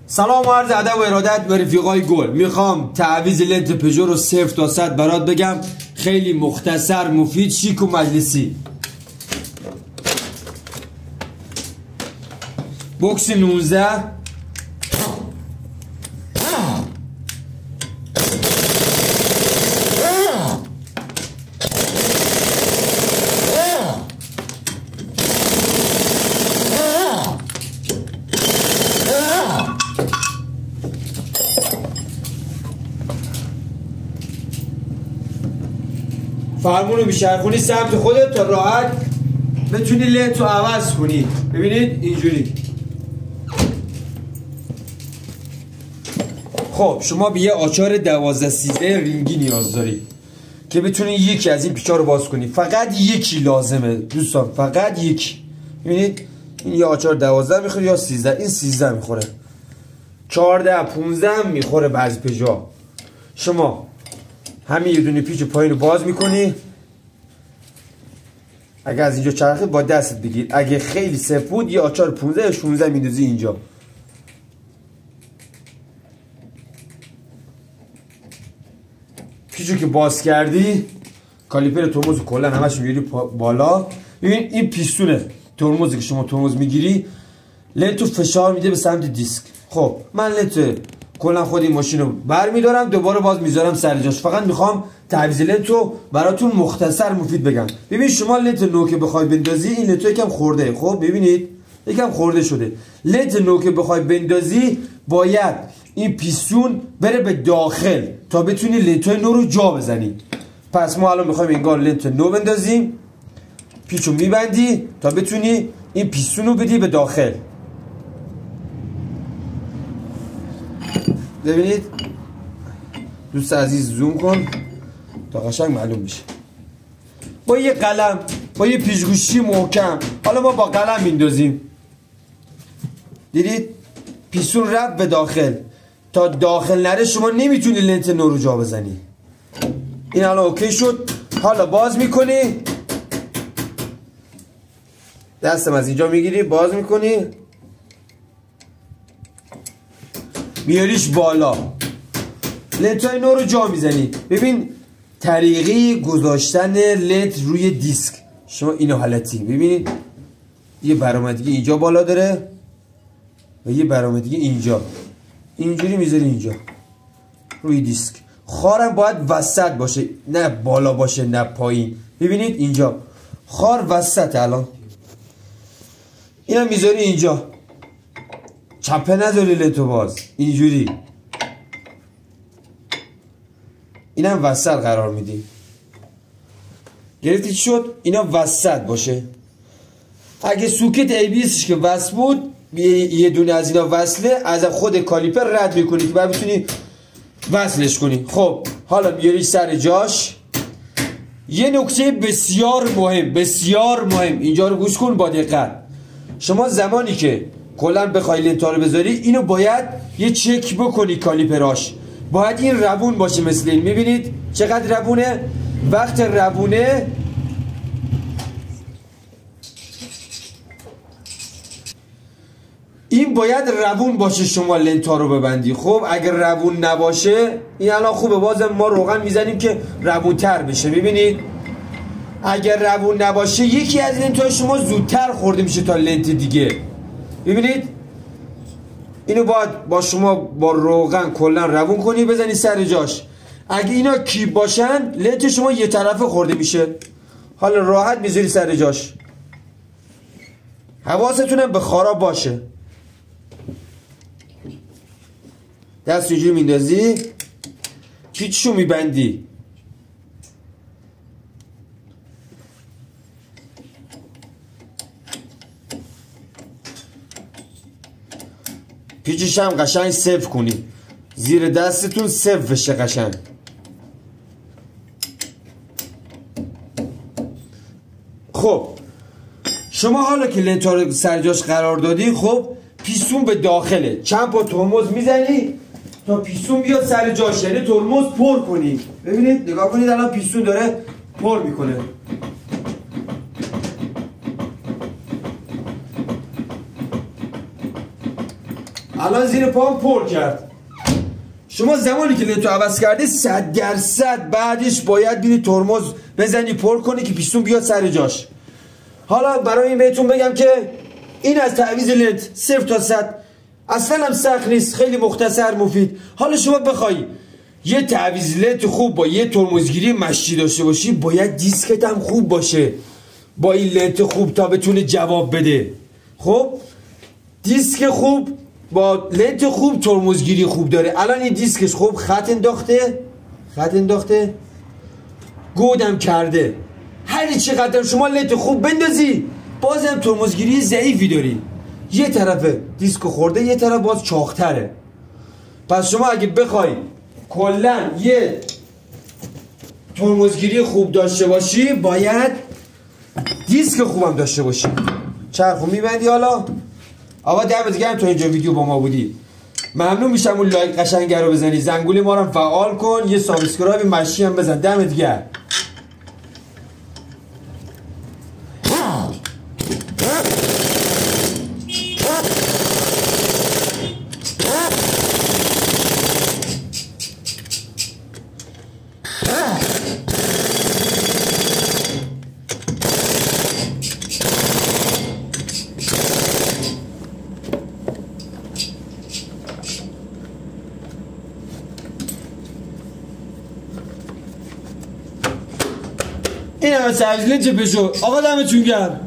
سلام و عرض ادب و ارادت به رفیقای گل. میخوام تعویض لنت پژو رو 0 تا 100 برات بگم، خیلی مختصر، مفید، شیک و مجلسی. بوکس 19 فرمون رو بیشرخونی سمت خودت تا راحت بتونی لنت رو عوض کنی. ببینید اینجوری. خب شما به یه آچار 12-13 رینگی نیاز داری که بتونی یکی از این پیچا رو باز کنی. فقط یکی لازمه دوستان، فقط یکی. ببینید این یه آچار 12 میخوره یا 13. این 13 میخوره، 14 15 میخوره بعضی پژا. شما همین یه دونه پیچ پایین رو باز میکنی. اگه از اینجا چرخه با دستت بگیر، اگه خیلی سفود یه آچار 15 یا 16 میندازی اینجا. پیچو که باز کردی، کالیپر ترمز کلا همش میگیری بالا. ببین این پیستونه ترمزی که شما ترمز میگیری، لنتو فشار میده به سمت دیسک. خب من لنت کلا خود این ماشین رو برمیدارم، دوباره باز میذارم سر جاش. فقط میخوام تعویض لنت رو براتون مختصر مفید بگم. ببین شما لنت نو که بخوای بندازی، این لنت یکم خورده. خب ببینید یکم خورده شده. لنت نو که بخوای بندازی باید این پیستون بره به داخل تا بتونی لنت نو رو جا بزنی. پس ما الان میخوایم انگار لنت نو بندازیم. پیچو میبندی تا بتونی این پیستون رو بدی به داخل. ببینید دوست عزیز زوم کن تا قشنگ معلوم بشه. با یه قلم، با یه پیچگوشی محکم، حالا ما با قلم میندازیم. دیدید پیستون رفت به داخل. تا داخل نره شما نمیتونی لنت نو رو جا بزنی. این الان اوکی شد. حالا باز میکنی، دستم از اینجا میگیری، باز میکنی، میاریش بالا، لنتای نو رو جا میزنی. ببین طریقه گذاشتن لنت روی دیسک، شما اینو حالتی ببینید، یه برآمدگی اینجا بالا داره و یه برآمدگی اینجا. اینجوری میذاری اینجا روی دیسک. خارم باید وسط باشه، نه بالا باشه نه پایین. ببینید اینجا خار وسط. الان اینم میذاری اینجا، چپه نداری لنتو باز، اینجوری. اینم وسط قرار میدی. گرفتی چی شد؟ اینا وسط باشه. اگه سوکت ABSش که وصل بود، یه دونه از اینا وصله، از خود کالیپر رد میکنی که باید بتونی وصلش کنی. خب حالا بیاریش سر جاش. یه نکته بسیار مهم، بسیار مهم، اینجا رو گوش کن با دقت. شما زمانی که کلا بخوای لنتا رو بذاری، اینو باید یه چک بکنی. کالیپراش باید این روون باشه. مثل این میبینید چقدر روونه. وقت روونه این باید روون باشه شما لنتا رو ببندی. خب اگر روون نباشه، این الان خوبه بازم ما روغن میزنیم که روون تر بشه. ببینید اگر روون نباشه یکی از لنتای شما زودتر خورده میشه تا لنت دیگه. ببینید اینو باید با شما با روغن کلا روون کنی، بزنی سر جاش. اگه اینا کیپ باشن لنت شما یه طرفه خورده میشه. حالا راحت میذاری سر جاش. حواستون به خارا باشه. دست اینجوری میندازی، پیچشو میبندی. پیچش هم قشنگ صف کنی، زیر دستتون صف بشه قشنگ. خب شما حالا که لنتا رو سر جاش قرار دادی، خب پیستون به داخله. چند پا ترمز میزنی تا پیستون بیاد سر جاش، یعنی ترمز پر کنی. ببینید نگاه کنید الان پیستون داره پر میکنه. الان زیر پام پر کرد. شما زمانی که لنتو عوض کردی 100% بعدش باید بری ترمز بزنی پر کنی که پیستون بیاد سر جاش. حالا برای این بهتون بگم که این از تعویض لنت 0 تا 100 اصلا هم سخت نیست، خیلی مختصر مفید. حالا شما بخوای یه تعویض لنت خوب با یه ترمزگیری مشتی داشته باشی باید دیسکت هم خوب باشه با این لنت خوب تا بتونه جواب بده. خب دیسک خوب با لنت خوب ترمزگیری خوب داره. الان این دیسکش خوب خط انداخته گودم کرده. هر چقدر شما لنت خوب بندازی بازم ترمزگیری ضعیفی داری. یه طرف دیسک خورده یه طرف باز چاقتره. پس شما اگه بخوای کلا یه ترمزگیری خوب داشته باشی باید دیسک خوبم داشته باشی. چرخو میبندی. حالا آقا دمت گرم تا اینجا ویدیو با ما بودی. ممنون میشم اون لایک قشنگه رو بزنی، زنگوله ما رو فعال کن، یه سابسکرایب مشی هم بزن. دمت گرم. این همه تعویض لنت پژو. آقا دمتون گرم.